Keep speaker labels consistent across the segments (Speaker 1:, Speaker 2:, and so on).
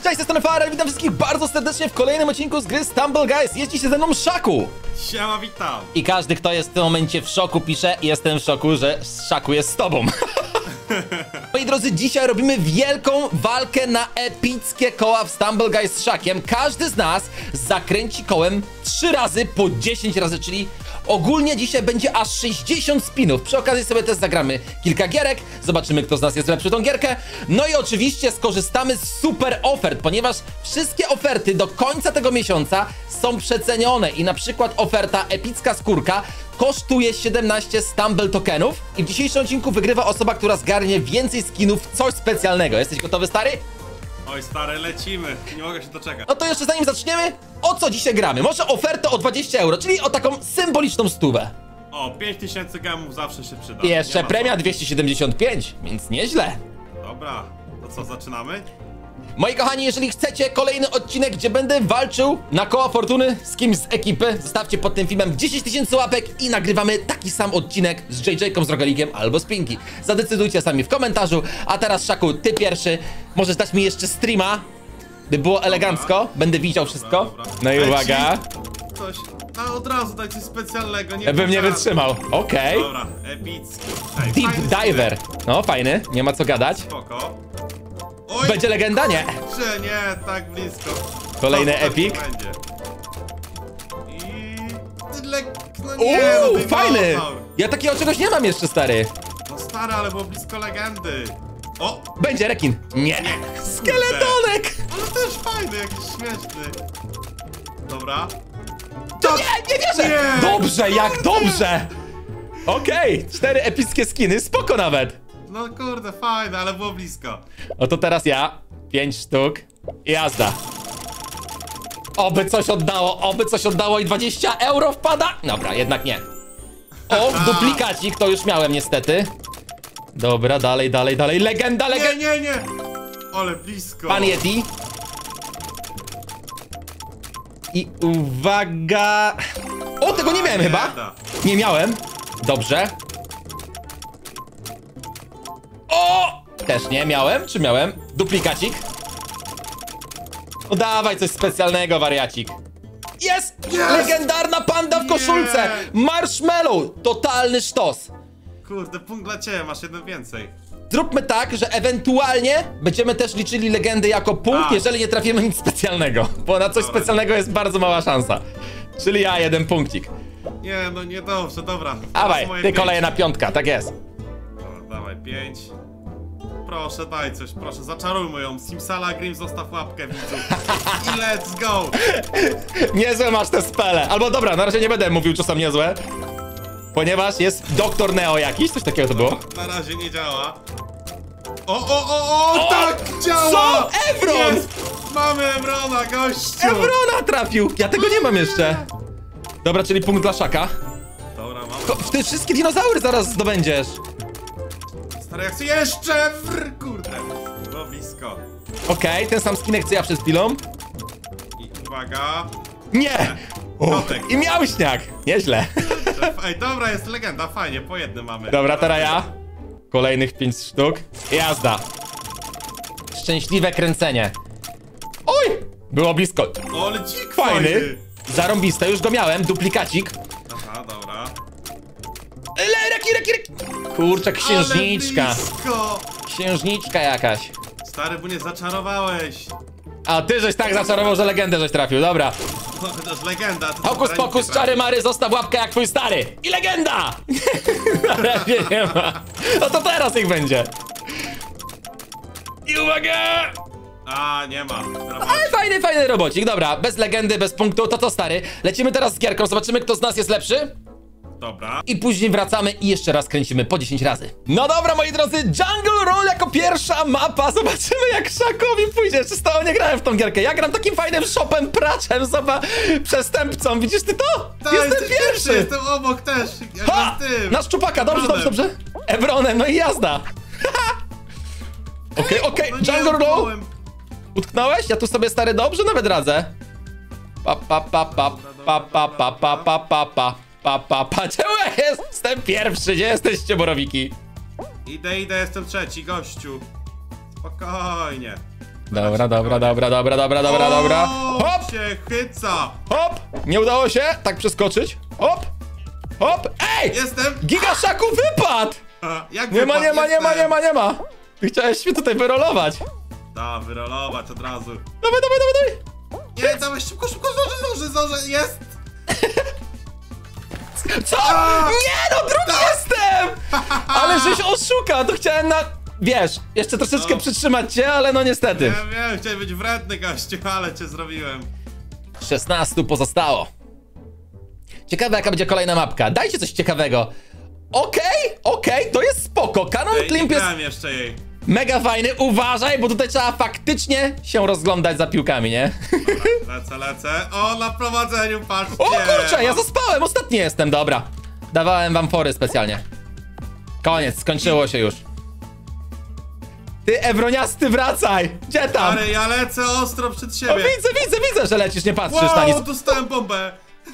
Speaker 1: Cześć, jestem Farel, witam wszystkich bardzo serdecznie w kolejnym odcinku z gry Stumble Guys. Jeździ się ze mną Szaku.
Speaker 2: Siema, witam.
Speaker 1: I każdy, kto jest w tym momencie w szoku, pisze: jestem w szoku, że Szaku jest z tobą. Moi drodzy, dzisiaj robimy wielką walkę na epickie koła w Stumble Guys z Szakiem. Każdy z nas zakręci kołem 3 razy po 10 razy, czyli ogólnie dzisiaj będzie aż 60 spinów. Przy okazji sobie też zagramy kilka gierek, zobaczymy, kto z nas jest lepszy w tą gierkę. No i oczywiście skorzystamy z super ofert, ponieważ wszystkie oferty do końca tego miesiąca są przecenione i na przykład oferta epicka skórka kosztuje 17 Stumble tokenów i w dzisiejszym odcinku wygrywa osoba, która zgarnie więcej skinów, coś specjalnego. Jesteś gotowy, stary?
Speaker 2: Oj, stary, lecimy. Nie mogę się doczekać.
Speaker 1: No to jeszcze zanim zaczniemy, o co dzisiaj gramy? Może ofertę o 20 euro, czyli o taką symboliczną stówę.
Speaker 2: O, 5000 gemów zawsze się przyda.
Speaker 1: I jeszcze
Speaker 2: Nie ma
Speaker 1: premia
Speaker 2: co.
Speaker 1: 275, więc nieźle.
Speaker 2: Dobra, to co, zaczynamy?
Speaker 1: Moi kochani, jeżeli chcecie kolejny odcinek, gdzie będę walczył na koła fortuny z kimś z ekipy, zostawcie pod tym filmem 10 000 łapek i nagrywamy taki sam odcinek z JJ-ką, z Rogalikiem albo z Pinky. Zadecydujcie sami w komentarzu. A teraz, Szaku, ty pierwszy. Możesz dać mi jeszcze streama, by było elegancko. Będę widział wszystko.
Speaker 2: Dobra.
Speaker 1: No i
Speaker 2: Leci.
Speaker 1: uwaga.
Speaker 2: Coś, no od razu daj coś specjalnego. Nie
Speaker 1: Bym nie
Speaker 2: wiedziałem.
Speaker 1: wytrzymał. Okej.
Speaker 2: Dobra, epicki. Ej,
Speaker 1: Deep
Speaker 2: fajny
Speaker 1: Diver. No, fajny. Nie ma co gadać.
Speaker 2: Spoko. Oj,
Speaker 1: Będzie legenda? Nie.
Speaker 2: kurczę, nie, tak blisko.
Speaker 1: Kolejny
Speaker 2: To
Speaker 1: epic.
Speaker 2: będzie. I... No nie, no dinozaur.
Speaker 1: Fajny. Ja takiego czegoś nie mam jeszcze, stary.
Speaker 2: No stary, ale było blisko legendy. O!
Speaker 1: Będzie rekin. Nie. Skeletonek.
Speaker 2: Ale też fajny, jakiś śmieszny. Dobra.
Speaker 1: Nie wierzę!
Speaker 2: Nie!
Speaker 1: Dobrze, jak dobrze! Okej, 4 epickie skiny, spoko nawet.
Speaker 2: No kurde, fajne, ale było blisko.
Speaker 1: No to teraz ja, 5 sztuk i jazda. Oby coś oddało i 20 euro wpada. Dobra, jednak nie. O, duplikacik, to już miałem niestety. Dobra, dalej. Legenda.
Speaker 2: Nie. Ale blisko.
Speaker 1: Pan Yeti. I uwaga. O, tego nie miałem chyba.
Speaker 2: Legenda.
Speaker 1: Nie miałem. Dobrze. O! Też nie miałem. Czy miałem? Duplikacik. No dawaj coś specjalnego, wariacik. Jest! Legendarna panda w koszulce! Marshmallow! Totalny sztos.
Speaker 2: Kurde, punkt dla ciebie, masz jeden więcej.
Speaker 1: Zróbmy tak, że ewentualnie będziemy też liczyli legendy jako punkt,
Speaker 2: A.
Speaker 1: jeżeli nie trafimy nic specjalnego. Bo na coś
Speaker 2: Dobra.
Speaker 1: specjalnego jest bardzo mała szansa. Czyli ja, 1 punkcik.
Speaker 2: Nie, no niedobrze, dobra.
Speaker 1: Dawaj,
Speaker 2: Teraz moje
Speaker 1: ty
Speaker 2: 5.
Speaker 1: kolejna na 5, tak jest.
Speaker 2: Dobra, dawaj, 5. Proszę, daj coś, proszę, zaczarujmy ją. Simsala Grim, zostaw łapkę, widzu. I let's go!
Speaker 1: Niezłe masz te spele. Albo dobra, na razie nie będę mówił, czy są niezłe. Ponieważ jest Doktor Neo jakiś, coś takiego to było.
Speaker 2: Na razie nie działa. O, tak działa!
Speaker 1: Co? Evron!
Speaker 2: Jest! Mamy Evrona, gościu!
Speaker 1: Evrona trafił! Ja tego nie mam jeszcze. Dobra, czyli punkt dla Szaka.
Speaker 2: Dobra, mam.
Speaker 1: Ty wszystkie dinozaury zaraz zdobędziesz.
Speaker 2: Stary, jak chcę jeszcze! Kurde, było blisko.
Speaker 1: Okej, ten sam skinek co ja przed chwilą.
Speaker 2: I uwaga.
Speaker 1: Nie!
Speaker 2: Kotek.
Speaker 1: I miał śniak. Nieźle.
Speaker 2: Ej, dobra, jest legenda, fajnie, po jednym mamy.
Speaker 1: Dobra, teraz ja. Kolejnych 5 sztuk. Jazda. Szczęśliwe kręcenie. Oj! Było blisko.
Speaker 2: O, ale dzik
Speaker 1: Fajny. Zarąbiste, już go miałem. Duplikacik.
Speaker 2: Aha, dobra.
Speaker 1: Reki. Kurczę, księżniczka.
Speaker 2: Ale blisko.
Speaker 1: Księżniczka jakaś.
Speaker 2: Stary, bo nie zaczarowałeś.
Speaker 1: A ty żeś tak zaczarował, że legendę żeś trafił, dobra.
Speaker 2: No, chociaż legenda. To
Speaker 1: Hokus
Speaker 2: teraz
Speaker 1: pokus,
Speaker 2: nic nie
Speaker 1: czary mary, zostaw łapkę jak twój stary. I legenda! Na razie nie ma. No to teraz ich będzie. I uwaga!
Speaker 2: A, nie ma.
Speaker 1: Ale fajny robocik, dobra. Bez legendy, bez punktu, to co, stary? Lecimy teraz z gierką, zobaczymy, kto z nas jest lepszy.
Speaker 2: Dobra.
Speaker 1: I później wracamy i jeszcze raz kręcimy po 10 razy. No dobra, moi drodzy, Jungle Roll jako pierwsza mapa. Zobaczymy, jak Szakowi pójdzie. Czy to nie grałem w tą gierkę? Ja gram takim fajnym shopem, praczem, przestępcą. Widzisz ty to?
Speaker 2: Ta,
Speaker 1: Jestem
Speaker 2: jesteś
Speaker 1: pierwszy!
Speaker 2: Jestem obok też. Ja
Speaker 1: Ha!
Speaker 2: gram tym.
Speaker 1: Na szczupaka, dobrze. Evronem, no i jazda. Okej,
Speaker 2: No nie,
Speaker 1: Jungle Roll.
Speaker 2: utknąłem.
Speaker 1: Utknąłeś? Ja tu sobie, stary, dobrze nawet radzę. Czemu ja jestem pierwszy? Gdzie jesteście, borowiki?
Speaker 2: Idę, jestem trzeci, gościu. Spokojnie.
Speaker 1: Dobra. Hop!
Speaker 2: Się chyca!
Speaker 1: Hop! Nie udało się tak przeskoczyć. Hop! Hop! Ej!
Speaker 2: Jestem!
Speaker 1: Gigaszaku wypadł!
Speaker 2: Jak
Speaker 1: Nie ma.
Speaker 2: jestem?
Speaker 1: Ty chciałeś mnie tutaj wyrolować.
Speaker 2: Da, wyrolować od razu.
Speaker 1: Dawaj.
Speaker 2: Nie, dawaj szybko, zdążę, jest!
Speaker 1: Co? Nie, no drugi jestem! Ale żeś oszukał, to chciałem wiesz, jeszcze troszeczkę przytrzymać cię, ale no niestety.
Speaker 2: Ja wiem, chciałem być wredny gościu, ale cię zrobiłem.
Speaker 1: 16 pozostało. Ciekawe jaka będzie kolejna mapka. Dajcie coś ciekawego. Okej, to jest spoko. Cannon
Speaker 2: Ej, nie
Speaker 1: Climb jest
Speaker 2: grałem jeszcze jej.
Speaker 1: mega fajny. Uważaj, bo tutaj trzeba faktycznie się rozglądać za piłkami, nie?
Speaker 2: Dobra, lecę. O, na prowadzeniu, patrzcie!
Speaker 1: O kurczę, ja zaspałem, ostatni jestem, dobra. Dawałem wam fory specjalnie. Koniec, skończyło się już. Ty, Ewroniasty, wracaj! Gdzie tam?
Speaker 2: Ale ja lecę ostro przed
Speaker 1: O,
Speaker 2: siebie.
Speaker 1: widzę, że lecisz, nie patrzysz na nic.
Speaker 2: Wow, dostałem bombę!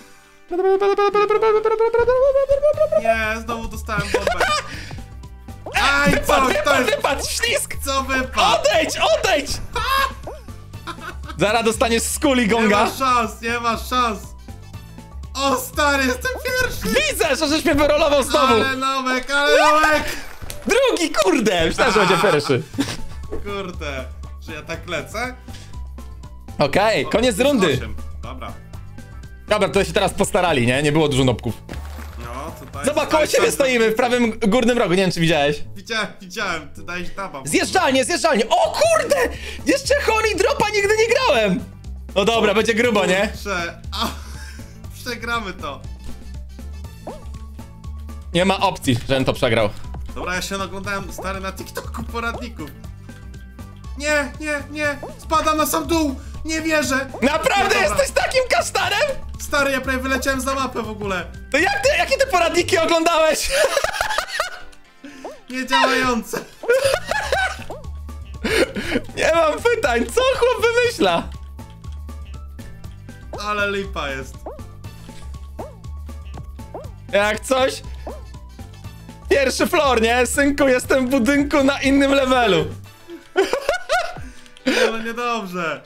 Speaker 2: Nie, znowu dostałem bombę. Aj, co? To jest...
Speaker 1: Wypadł, ślizg!
Speaker 2: Co wypadł?
Speaker 1: Odejdź! Zaraz dostaniesz z kuli
Speaker 2: Nie
Speaker 1: gonga.
Speaker 2: nie masz szans. O, stary, jestem pierwszy!
Speaker 1: Widzę, że żeś mnie wyrolował znowu.
Speaker 2: Ale nowek!
Speaker 1: Drugi, kurde! Myślałem, że będzie pierwszy.
Speaker 2: Kurde, że ja tak lecę?
Speaker 1: Okej, koniec
Speaker 2: Plus
Speaker 1: rundy.
Speaker 2: 8. Dobra.
Speaker 1: Dobra, to się teraz postarali, nie? Nie było dużo nopków.
Speaker 2: No, tutaj...
Speaker 1: Zobacz, koło siebie stoimy, w prawym górnym rogu, nie wiem czy widziałeś.
Speaker 2: Widziałem, ty dajesz taba.
Speaker 1: Zjeżdżalnie! O kurde! Jeszcze Honey Dropa nigdy nie grałem! No dobra, będzie grubo, nie?
Speaker 2: Przegramy to.
Speaker 1: Nie ma opcji, żebym to przegrał.
Speaker 2: Dobra, ja się oglądałem stary na TikToku poradników. Nie, spadam na sam dół! Nie wierzę!
Speaker 1: Naprawdę
Speaker 2: Nie, dobra.
Speaker 1: jesteś takim kasztanem?
Speaker 2: Stary, ja prawie wyleciałem za mapę w ogóle.
Speaker 1: To jakie ty poradniki oglądałeś?
Speaker 2: Niedziałające.
Speaker 1: Nie mam pytań, co chłop wymyśla?
Speaker 2: Ale lipa jest.
Speaker 1: Jak coś... Pierwszy floor, nie? Synku, jestem w budynku na innym levelu.
Speaker 2: Nie, no niedobrze.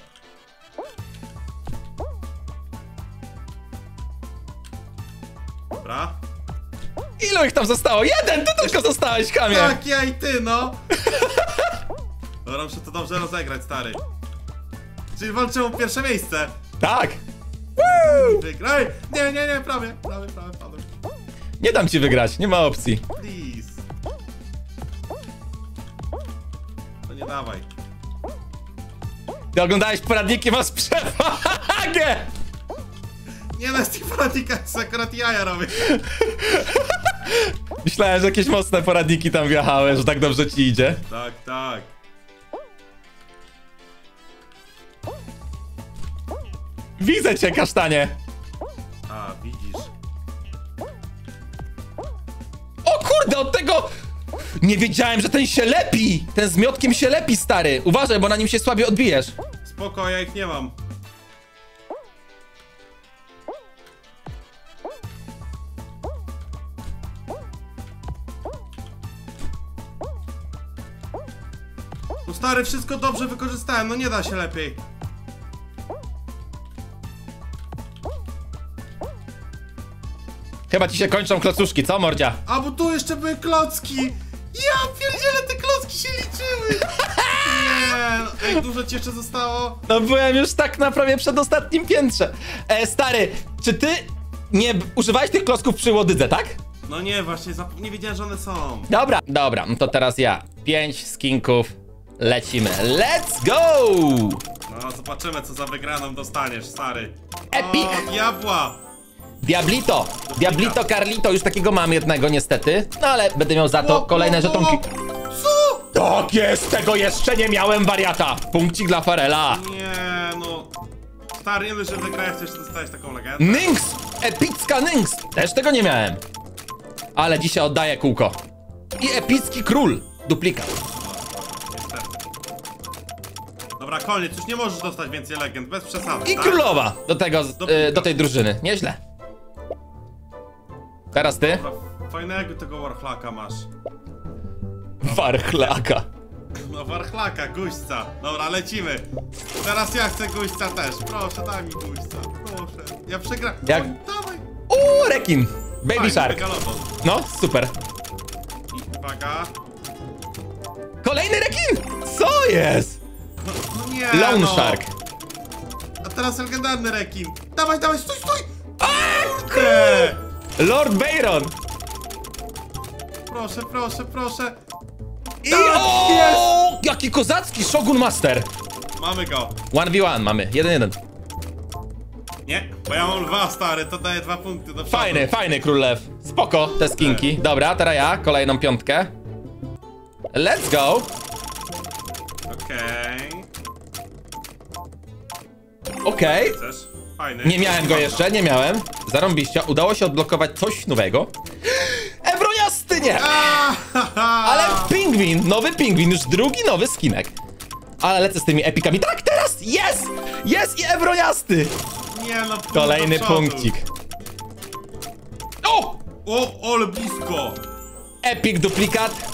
Speaker 2: Dobra.
Speaker 1: Ilu ich tam zostało? Jeden! Ty tylko zostałeś, chamie!
Speaker 2: Tak, ja i ty, no. Dobra, muszę to dobrze rozegrać, stary. Czyli walczymy o pierwsze miejsce.
Speaker 1: Tak!
Speaker 2: Wygraj! Nie, prawie. Padłem.
Speaker 1: Nie dam ci wygrać, nie ma opcji.
Speaker 2: Please. To nie dawaj.
Speaker 1: Ty oglądałeś poradniki, masz przewagę!
Speaker 2: Nie, no z tych poradnikach akurat jaja robię.
Speaker 1: Myślałem, że jakieś mocne poradniki tam wjechały, że tak dobrze ci idzie.
Speaker 2: Tak.
Speaker 1: Widzę cię, kasztanie!
Speaker 2: A, widzisz.
Speaker 1: O kurde, od tego... Nie wiedziałem, że ten się lepi! Ten z miotkiem się lepi, stary! Uważaj, bo na nim się słabiej odbijesz.
Speaker 2: Spoko, ja ich nie mam. No stary, wszystko dobrze wykorzystałem, no nie da się lepiej.
Speaker 1: Chyba ci się kończą klocuszki, co, mordzia?
Speaker 2: A bo tu jeszcze były klocki! Ja pierdzielę, te klocki się liczyły! Nie, no, ej, dużo ci jeszcze zostało?
Speaker 1: No byłem już tak na prawie przedostatnim piętrze. Stary, czy ty nie używałeś tych klocków przy łodydze, tak?
Speaker 2: No nie, właśnie, nie wiedziałem, że one są.
Speaker 1: Dobra, no to teraz ja. 5 skinków, lecimy. Let's go!
Speaker 2: No, zobaczymy, co za wygraną dostaniesz, stary.
Speaker 1: Epic!
Speaker 2: O, diabła!
Speaker 1: Diablito Carlito, już takiego mam jednego niestety. No ale będę miał za to kolejne żetonki.
Speaker 2: Co?
Speaker 1: Tak jest, tego jeszcze nie miałem, wariata. Punkcik dla Farela.
Speaker 2: Nie, no. Stary, nie dość, że wygrałeś, to jeszcze dostałeś taką legendę.
Speaker 1: Nynx! Epicka Nynx! Też tego nie miałem. Ale dzisiaj oddaję kółko. I epicki król. Duplikat.
Speaker 2: Niestety. Dobra, koniec, już nie możesz dostać więcej legend, bez przesady,
Speaker 1: I
Speaker 2: tak?
Speaker 1: królowa do tego, do tej drużyny. Nieźle. Teraz ty.
Speaker 2: Dobra, fajnego tego Warchlaka masz.
Speaker 1: Warchlaka.
Speaker 2: No warchlaka, guźca. Dobra, lecimy. Teraz ja chcę guźca też. Proszę, daj mi guźca. Proszę. Ja przegram.
Speaker 1: Jak?
Speaker 2: Oj, dawaj.
Speaker 1: Rekin! Baby
Speaker 2: Fajny,
Speaker 1: Shark.
Speaker 2: megalodon.
Speaker 1: No, super.
Speaker 2: I uwaga.
Speaker 1: Kolejny rekin! Co jest?
Speaker 2: No nie,
Speaker 1: Lone
Speaker 2: no.
Speaker 1: Shark.
Speaker 2: A teraz legendarny rekin. Dawaj, dawaj, stój, stój!
Speaker 1: Kurde! Lord Byron!
Speaker 2: Proszę, proszę, proszę.
Speaker 1: I
Speaker 2: Tak,
Speaker 1: o! Jaki kozacki Shogun Master!
Speaker 2: Mamy go.
Speaker 1: 1v1 mamy, 1-1.
Speaker 2: Nie, bo ja mam 2, stary, to daje 2 punkty do przodu.
Speaker 1: Fajny, fajny król lew. Spoko, te skinki. Dobra, teraz ja, kolejną piątkę. Let's go!
Speaker 2: Okej.
Speaker 1: Okej.
Speaker 2: Chcesz? Fajny.
Speaker 1: Nie miałem go jeszcze, nie miałem. Zarąbiście, udało się odblokować coś nowego. Ebroniasty nie! Ale pingwin, nowy pingwin, już drugi nowy skinek. Ale lecę z tymi epikami. Tak, teraz! Jest! Jest i ebroniasty!
Speaker 2: Nie no,
Speaker 1: Kolejny
Speaker 2: do przodu.
Speaker 1: punkcik. O!
Speaker 2: O, ale blisko.
Speaker 1: Epic duplikat.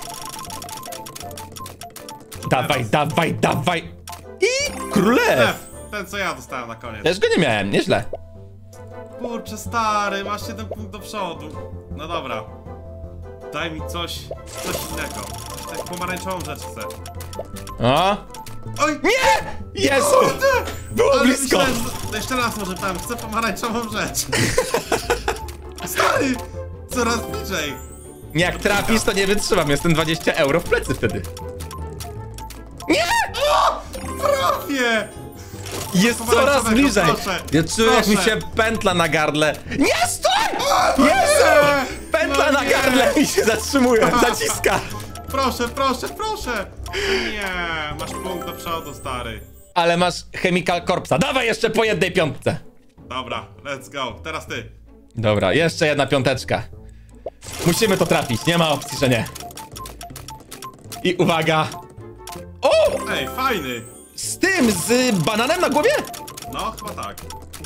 Speaker 1: Dawaj, dawaj, dawaj. I królew.
Speaker 2: F, ten co ja dostałem na koniec.
Speaker 1: Też go nie miałem, nieźle.
Speaker 2: Kurczę, stary, masz 7 punktów do przodu. No dobra. Daj mi coś innego. Coś tak pomarańczową rzecz chcę.
Speaker 1: O!
Speaker 2: Oj!
Speaker 1: Nie! Jezu! Było
Speaker 2: Ale
Speaker 1: blisko!
Speaker 2: myślałem, że... Jeszcze raz może tam, chcę pomarańczową rzecz. Stary! Coraz bliżej.
Speaker 1: Nie, jak trafisz, to nie wytrzymam. Jestem 20 euro w plecy wtedy. Nie!
Speaker 2: O! Prawie!
Speaker 1: Jest coraz
Speaker 2: pomarańczowego,
Speaker 1: bliżej.
Speaker 2: proszę,
Speaker 1: Ja czuję, jak mi
Speaker 2: proszę.
Speaker 1: się pętla na gardle. Nie, stój! Jezu! Pętla
Speaker 2: No
Speaker 1: na
Speaker 2: nie.
Speaker 1: gardle mi się zatrzymuje, zaciska.
Speaker 2: Proszę, proszę, proszę! Nie, masz punkt do przodu, stary.
Speaker 1: Ale masz Chemical Corpsa. Dawaj jeszcze po jednej piątce.
Speaker 2: Dobra, let's go. Teraz ty.
Speaker 1: Dobra, jeszcze jedna piąteczka. Musimy to trafić, nie ma opcji, że nie. I uwaga. O!
Speaker 2: Ej, fajny.
Speaker 1: Z tym, z bananem na głowie?
Speaker 2: No, chyba tak.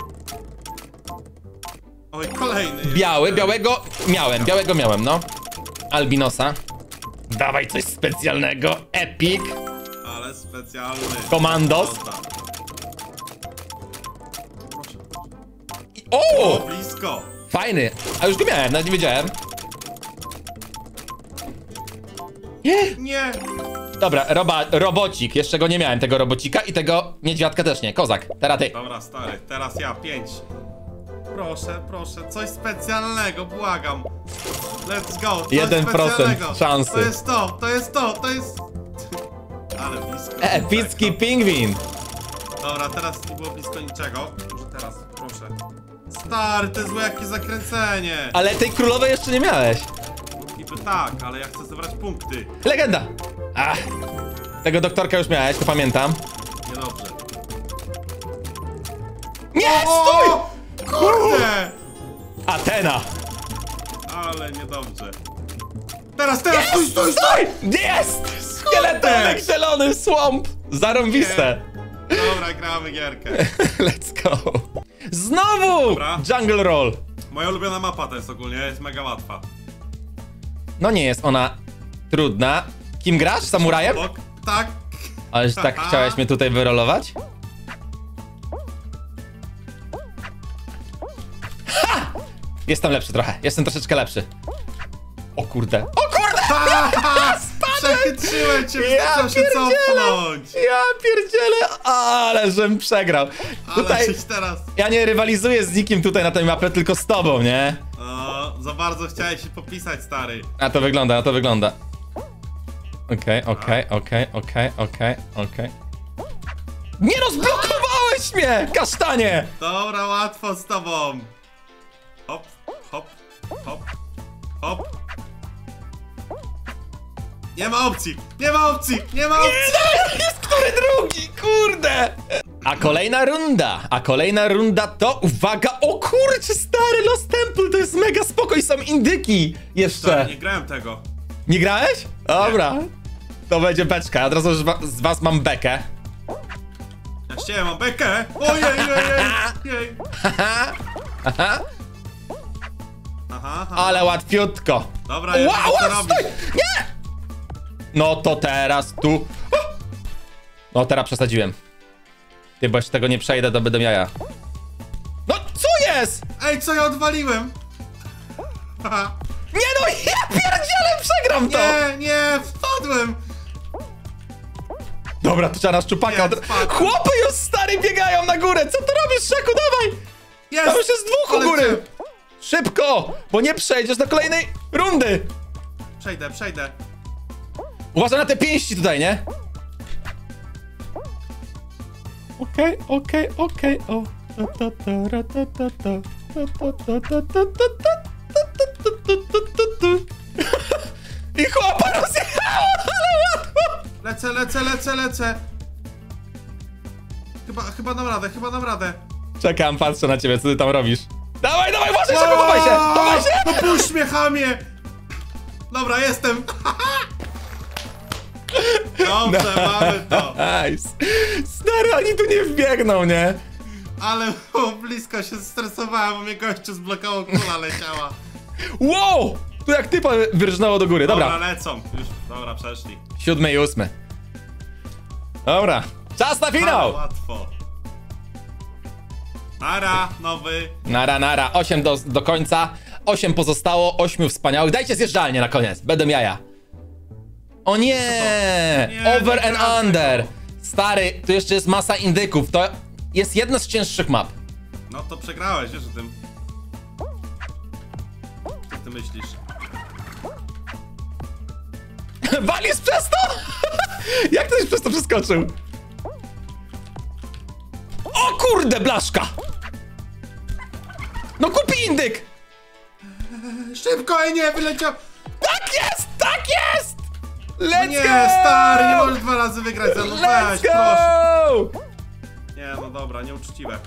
Speaker 2: Oj, kolejny. jest.
Speaker 1: Biały, białego miałem, no. Albinosa. Dawaj coś specjalnego. Epic.
Speaker 2: Ale specjalny.
Speaker 1: Komandos.
Speaker 2: Proszę.
Speaker 1: O!
Speaker 2: O, blisko.
Speaker 1: Fajny. A już go miałem, nawet nie wiedziałem. Nie.
Speaker 2: Nie.
Speaker 1: Dobra, robocik. Jeszcze go nie miałem, tego robocika i tego niedźwiadka też nie. Kozak, teraz ty.
Speaker 2: Dobra, stary, teraz ja, 5. Proszę, proszę, coś specjalnego, błagam. Let's go, coś
Speaker 1: 1%
Speaker 2: specjalnego.
Speaker 1: szansy.
Speaker 2: To jest to, to jest to, to jest... Ale blisko.
Speaker 1: Epicki pingwin.
Speaker 2: Dobra, teraz nie było blisko niczego. Może teraz, proszę. Stary, to jest złe jakieś zakręcenie.
Speaker 1: Ale tej królowej jeszcze nie miałeś.
Speaker 2: Niby tak, ale ja chcę zebrać punkty.
Speaker 1: Legenda. Ach. Tego doktorka już miałeś, to pamiętam.
Speaker 2: Niedobrze.
Speaker 1: Nie, stój!
Speaker 2: O! Kurde!
Speaker 1: Atena.
Speaker 2: Ale niedobrze. Teraz, stój, stój, stój!
Speaker 1: Stój! Jest! Szkieletonek zielony słomp. Zarąbiste.
Speaker 2: Dobra, gramy gierkę.
Speaker 1: Let's go. Znowu!
Speaker 2: Dobra.
Speaker 1: Jungle Roll.
Speaker 2: Moja ulubiona mapa to jest ogólnie, jest mega łatwa.
Speaker 1: No nie jest ona trudna. Kim grasz? Samurajem?
Speaker 2: Bok, tak.
Speaker 1: Ależ tak chciałeś mnie tutaj wyrolować? Ha! Jestem lepszy trochę. Jestem troszeczkę lepszy. O kurde. O kurde!
Speaker 2: Przechytrzyłem cię,
Speaker 1: Ja
Speaker 2: wystarczyło się
Speaker 1: pierdzielę!
Speaker 2: cofnąć.
Speaker 1: Ja pierdzielę, ale żem przegrał.
Speaker 2: Ale
Speaker 1: Tutaj
Speaker 2: coś teraz.
Speaker 1: ja nie rywalizuję z nikim tutaj na tej mapie, tylko z tobą, nie?
Speaker 2: O, za bardzo chciałeś się popisać, stary.
Speaker 1: A to wygląda, a to wygląda. Okej. Nie rozblokowałeś mnie, kasztanie!
Speaker 2: Dobra, łatwo z tobą. Hop, hop, hop, hop. Nie ma opcji, nie ma opcji, nie ma opcji.
Speaker 1: Jest który drugi, kurde! A kolejna runda to, uwaga, o kurczę, stary Lost Temple, to jest mega spoko i są indyki jeszcze.
Speaker 2: Stary, nie grałem tego.
Speaker 1: Nie grałeś? Dobra. To będzie beczka, od razu już z was mam bekę.
Speaker 2: Ja ściełem, mam bekę. Ojej, jej.
Speaker 1: Aha,
Speaker 2: Aha.
Speaker 1: ale łatwiutko.
Speaker 2: Dobra, ja wiem, co robić.
Speaker 1: stój! Nie! No to teraz tu. O, No, teraz przesadziłem. Ty, bo jeszcze tego nie przejdę, to będę jaja. No, co jest?
Speaker 2: Ej, co ja odwaliłem?
Speaker 1: Nie no, ja pierdzielę, przegram to!
Speaker 2: Nie, wpadłem!
Speaker 1: Dobra, to trzeba na szczupaka.
Speaker 2: Nie, spadłem.
Speaker 1: Chłopy już, stary, biegają na górę. Co ty robisz, Szaku? Dawaj!
Speaker 2: Jest!
Speaker 1: Tam już jest dwóch u
Speaker 2: Ale
Speaker 1: góry.
Speaker 2: cię-
Speaker 1: Szybko, bo nie przejdziesz do kolejnej rundy.
Speaker 2: Przejdę.
Speaker 1: Uważaj na te pięści tutaj, nie? Okej, o. I chłopa rozjechało, ale łatwo.
Speaker 2: Lecę. Chyba dam radę.
Speaker 1: Czekam, patrzę na ciebie, co ty tam robisz. Dawaj, uważaj, Szaku, chowaj się!
Speaker 2: No puść mnie, chamie! Dobra, jestem. Dobrze, mamy to.
Speaker 1: Nice. Stary, oni tu nie wbiegną, nie?
Speaker 2: Ale było blisko, się stresowałem, bo mnie gościu zblokował, kula leciała.
Speaker 1: Wow! Tu jak typa wyrżnęło do góry, dobra.
Speaker 2: Lecą. Już, dobra, przeszli.
Speaker 1: 7 i 8. Dobra, czas na finał!
Speaker 2: Ale łatwo. Nara, nowy.
Speaker 1: Nara, 8 do końca, 8 pozostało, 8 wspaniałych. Dajcie zjeżdżalnię na koniec, będę jaja. O nie!
Speaker 2: Nie,
Speaker 1: Over
Speaker 2: nie
Speaker 1: and
Speaker 2: gram
Speaker 1: under.
Speaker 2: tego.
Speaker 1: Stary, tu jeszcze jest masa indyków, to jest jedna z cięższych map.
Speaker 2: No to przegrałeś, wiesz o tym. Co ty myślisz?
Speaker 1: Walisz przez to? Jak ktoś przez to przeskoczył? O kurde, blaszka! No kupi indyk!
Speaker 2: Szybko, nie, wyleciał!
Speaker 1: Tak jest, tak jest!
Speaker 2: No
Speaker 1: Let's
Speaker 2: nie,
Speaker 1: go!
Speaker 2: stary, nie możesz 2 razy wygrać ze mną,
Speaker 1: Let's
Speaker 2: weź,
Speaker 1: go!
Speaker 2: proszę. Nie, no dobra, nieuczciwe.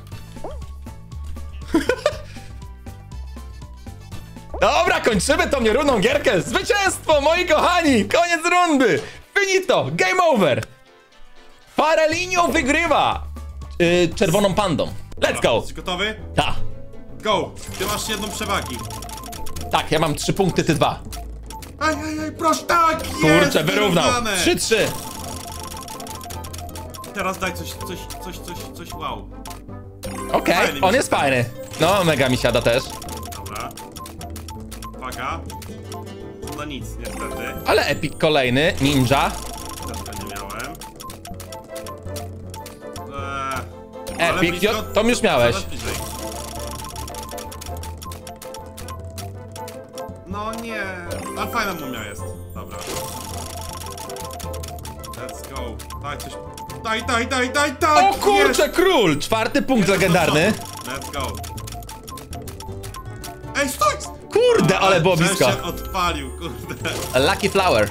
Speaker 1: Dobra, kończymy tą nierówną gierkę. Zwycięstwo, moi kochani! Koniec rundy! Finito! Game over! Farelinho wygrywa! Czerwoną pandą. Let's go!
Speaker 2: Jesteś gotowy?
Speaker 1: Ta.
Speaker 2: Go! Ty masz jedną przewagi.
Speaker 1: Tak, ja mam 3 punkty, ty 2.
Speaker 2: Aj, proszę, tak!
Speaker 1: Kurczę,
Speaker 2: jest
Speaker 1: wyrównał.
Speaker 2: wyrównane.
Speaker 1: 3-3.
Speaker 2: Teraz daj coś, wow.
Speaker 1: Okej,
Speaker 2: Fajny mi
Speaker 1: on
Speaker 2: się
Speaker 1: jest
Speaker 2: wydaje.
Speaker 1: fajny. No, mega mi siada też.
Speaker 2: Dobra. Uwaga. No nic, niestety.
Speaker 1: Ale epic kolejny, ninja.
Speaker 2: Też go nie miałem. Ale
Speaker 1: Epic,
Speaker 2: blisko,
Speaker 1: to już miałeś.
Speaker 2: coraz bliżej. No nie, ale fajna mumia jest. Dobra. Let's go. Daj coś. Daj, tak!
Speaker 1: O kurczę,
Speaker 2: jest!
Speaker 1: król! 4 punkt legendarny.
Speaker 2: Let's go. Ej, stój!
Speaker 1: Kurde, ale było blisko.
Speaker 2: Że się odpalił, kurde.
Speaker 1: Lucky flower.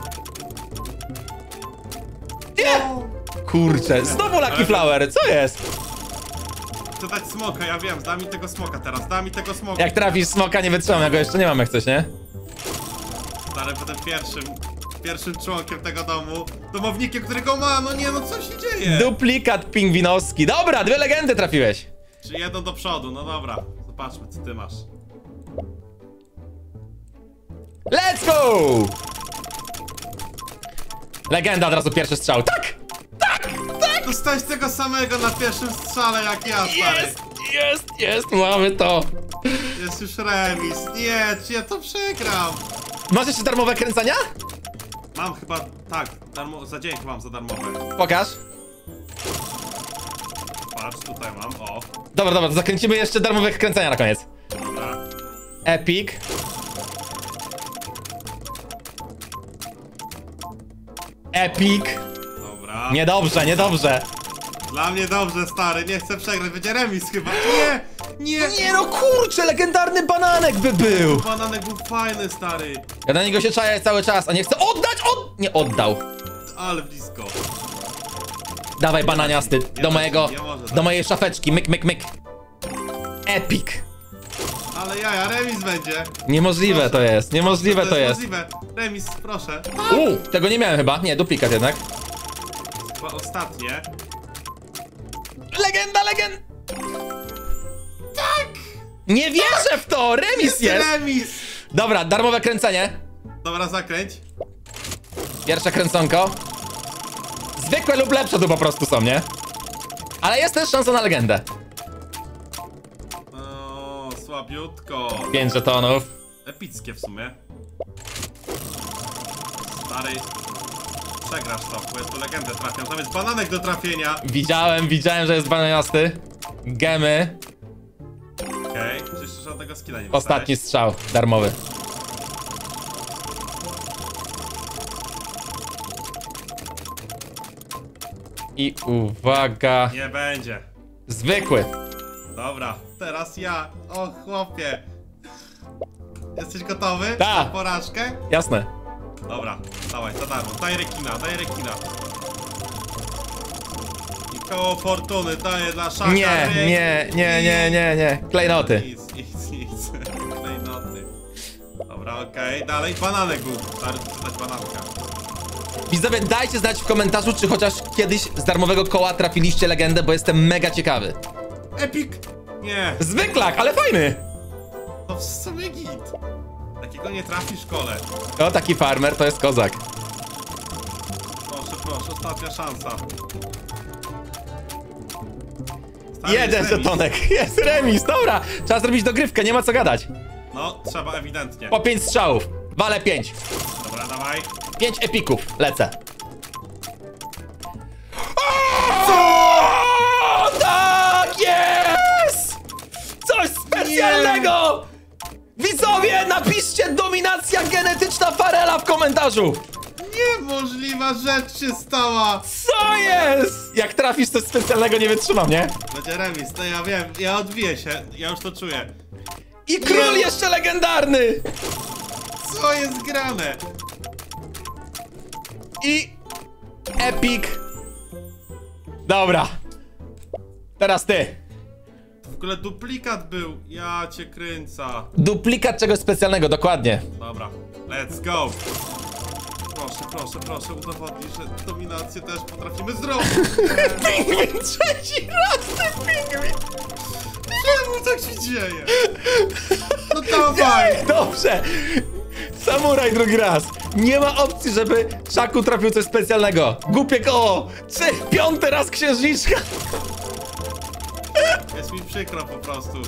Speaker 1: Nie! Kurczę, znowu Lucky Flower, co jest?
Speaker 2: Chcę dać smoka, ja wiem, da mi tego smoka teraz, da mi tego smoka.
Speaker 1: Jak trafisz smoka, nie wytrzymam, ja go jeszcze nie mam jak coś, nie?
Speaker 2: Stary, będę pierwszym członkiem tego domu. Domownikiem, którego ma, no nie, no co się dzieje?
Speaker 1: Duplikat pingwinowski. Dobra, 2 legendy trafiłeś.
Speaker 2: Czy jedną do przodu, no dobra. Zobaczmy, co ty masz.
Speaker 1: Let's go! Legenda, od razu pierwszy strzał. Tak!
Speaker 2: Dostałeś tego samego na pierwszym strzale jak ja, stary.
Speaker 1: Jest, mamy to.
Speaker 2: Jest już remis. Nie, czy ja to przegram?
Speaker 1: Masz jeszcze darmowe kręcenia?
Speaker 2: Mam chyba, tak, za dzień mam za darmowe.
Speaker 1: Pokaż.
Speaker 2: Patrz, tutaj mam, o.
Speaker 1: Dobra, to zakręcimy jeszcze darmowe kręcenia na koniec.
Speaker 2: Dobra.
Speaker 1: Epic. Epic.
Speaker 2: Dobra.
Speaker 1: Niedobrze.
Speaker 2: Dla mnie dobrze, stary, nie chcę przegrać, będzie remis chyba. Nie!
Speaker 1: Nie no kurczę, legendarny bananek by był.
Speaker 2: Bananek był fajny, stary.
Speaker 1: Ja na niego się czaję cały czas, a nie chcę oddać, nie oddał.
Speaker 2: Ale blisko.
Speaker 1: Dawaj bananiasty,
Speaker 2: nie może
Speaker 1: do mojej szafeczki, myk. Epic.
Speaker 2: Ale jaja, remis będzie.
Speaker 1: Niemożliwe to jest, niemożliwe to jest.
Speaker 2: Możliwe. Remis, proszę.
Speaker 1: Tego nie miałem chyba, nie, duplikat jednak.
Speaker 2: Chyba ostatnie.
Speaker 1: Legenda! Tak! Nie wierzę w to, remis jest.
Speaker 2: Remis!
Speaker 1: Dobra, darmowe kręcenie.
Speaker 2: Dobra, zakręć.
Speaker 1: Pierwsze kręconko. Zwykłe lub lepsze tu po prostu są, nie? Ale jest też szansa na legendę.
Speaker 2: O, słabiutko.
Speaker 1: 5 żetonów.
Speaker 2: Epickie w sumie. Stary, przegrasz to, bo jest tu legendę trafiam. Tam jest bananek do trafienia.
Speaker 1: Widziałem, że jest 12. Gemy.
Speaker 2: Okej, czy jeszcze żadnego skilla nie
Speaker 1: Ostatni
Speaker 2: dostałeś?
Speaker 1: strzał, darmowy. I uwaga.
Speaker 2: Nie będzie.
Speaker 1: Zwykły.
Speaker 2: Dobra, teraz ja. O chłopie. Jesteś gotowy
Speaker 1: Ta.
Speaker 2: na porażkę?
Speaker 1: Jasne.
Speaker 2: Dobra, dawaj, za darmo. Daj rekina, daj rekina. I koło fortuny daję dla szaka.
Speaker 1: Nie. Klejnoty.
Speaker 2: Nic. Klejnoty. Dobra, okej. Dalej, bananek był. Stary, chcę dać bananka.
Speaker 1: Widzowie, dajcie znać w komentarzu, czy chociaż kiedyś z darmowego koła trafiliście legendę, bo jestem mega ciekawy.
Speaker 2: Epic! Nie,
Speaker 1: Zwyklak, ale fajny.
Speaker 2: to w sumie git. Takiego nie trafi w szkole.
Speaker 1: O, taki farmer to jest kozak.
Speaker 2: Proszę, ostatnia szansa. Stary,
Speaker 1: Jeden
Speaker 2: jest remis.
Speaker 1: żetonek, jest remis, dobra. Trzeba zrobić dogrywkę, nie ma co gadać.
Speaker 2: No, trzeba ewidentnie.
Speaker 1: Po 5 strzałów, walę 5.
Speaker 2: Dobra, dawaj.
Speaker 1: 5 epików, lecę. O, tak jest! Coś specjalnego! Widzowie, napiszcie dominacja genetyczna Farela w komentarzu.
Speaker 2: Niemożliwa rzecz się stała!
Speaker 1: Co jest? Jak trafisz coś specjalnego, nie wytrzymam, nie?
Speaker 2: Będzie remis, no ja wiem, ja odbiję się, ja już to czuję.
Speaker 1: I król
Speaker 2: Nie.
Speaker 1: jeszcze legendarny!
Speaker 2: Co jest grane?
Speaker 1: I epic. Dobra. Teraz ty.
Speaker 2: W ogóle duplikat był, ja cię kręca.
Speaker 1: Duplikat czegoś specjalnego, dokładnie.
Speaker 2: Dobra, let's go. Proszę, udowodnij, że dominację też potrafimy zrobić.
Speaker 1: Pingwin trzeci raz, ten pingwin.
Speaker 2: Czemu tak się dzieje? No dawaj!
Speaker 1: Dobrze. Samuraj drugi raz. Nie ma opcji, żeby Szaku trafił coś specjalnego. Głupie koło. 5. raz księżniczka.
Speaker 2: Jest mi przykro po prostu.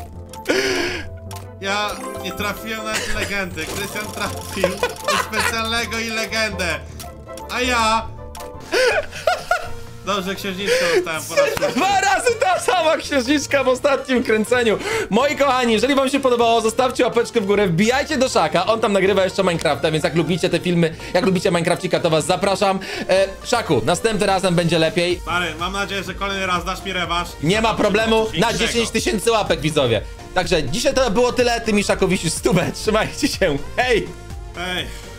Speaker 2: Ja nie trafiłem na legendy. Krystian trafił coś specjalnego i legendę. A ja... Dobrze, księżniczkę dostałem po raz szósty.
Speaker 1: 2 razy ta sama księżniczka w ostatnim kręceniu. Moi kochani, jeżeli wam się podobało, zostawcie łapeczkę w górę, wbijajcie do Szaka, on tam nagrywa jeszcze Minecrafta, więc jak lubicie te filmy, jak lubicie Minecrafcika, to was zapraszam. Szaku, następnym razem będzie lepiej.
Speaker 2: Stary, mam nadzieję, że kolejny raz dasz mi rewanż.
Speaker 1: Nie ma problemu, na
Speaker 2: Większego.
Speaker 1: 10 000 łapek, widzowie. Także dzisiaj to było tyle, ty mi Szaku wisisz 100. Trzymajcie się, hej!
Speaker 2: Ej.